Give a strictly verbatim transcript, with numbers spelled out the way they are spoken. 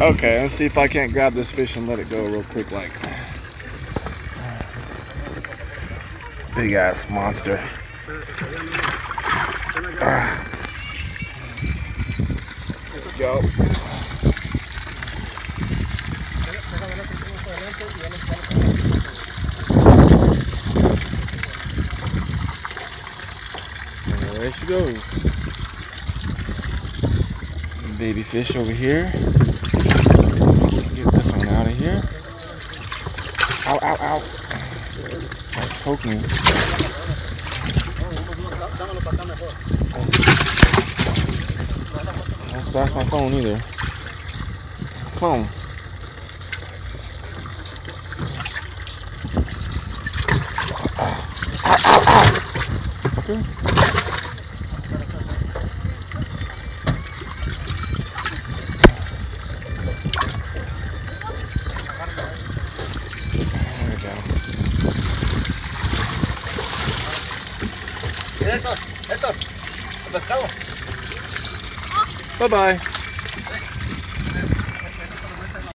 Okay, let's see if I can't grab this fish and let it go real quick, like. Big ass monster. Ah. There we go. And there she goes. Baby fish over here. Get this one out of here. Ow, ow, ow. That poked me. Don't splash my phone either. Come on. Ow, ow, ow. Okay. Bye-bye.